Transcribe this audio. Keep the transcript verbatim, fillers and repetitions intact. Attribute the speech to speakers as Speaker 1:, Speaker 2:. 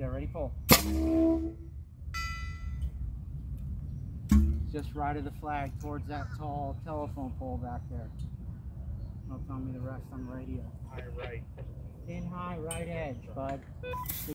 Speaker 1: there. Ready, pull. Just right of the flag towards that tall telephone pole back there. Don't tell me the rest on the radio.
Speaker 2: High right.
Speaker 1: In high right edge, bud.